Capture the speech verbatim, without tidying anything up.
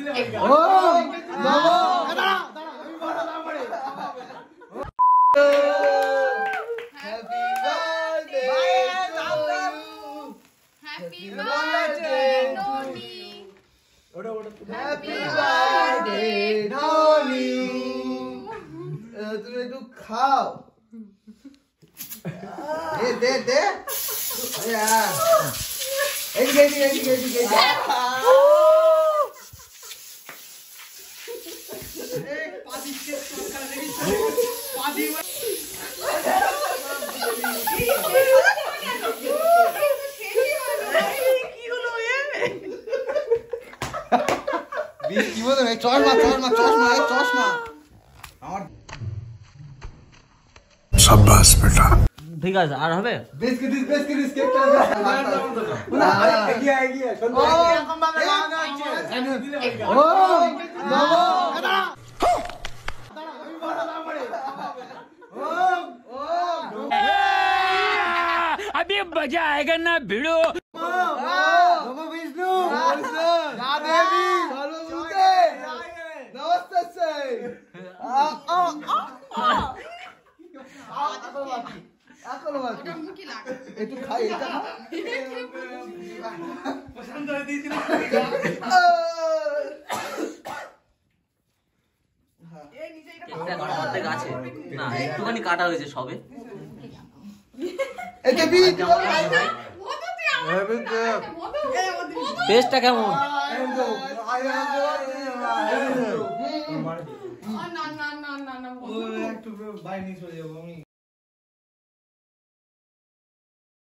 তুমি একটু খাও দে দে দে এই এই এই এই এই পাদি চেক সরকার লেগে পাদি কি হলো এ বি কি বলে চশমা চশমা চশমা এই চশমা আমার शाबाश बेटा ঠিক আছে আর হবে বিস্কিট বিস্কিট কেকটা না এগিয়ে এগিয়ে ও এরকম ভাবে লাগা আছে ও বাবা দাঁড়া দাঁড়া আমি বড় না পড়ে ও ও अभी मजा आएगा ना भिड़ो बाबा विष्णु या देवी चलो उठे नमस्ते से आ आ आ আকলো বাকি মুখি লাগে একটু খাই এটা পছন্দ করে দিয়েছিল এই নিচে এটা একটা অর্ধেক আছে না একটুখানি কাটা হয়েছে সবে এটা বি টেস্টটা কেমন না না না না না একটু বাইরে নিয়ে চলে যাবো আমি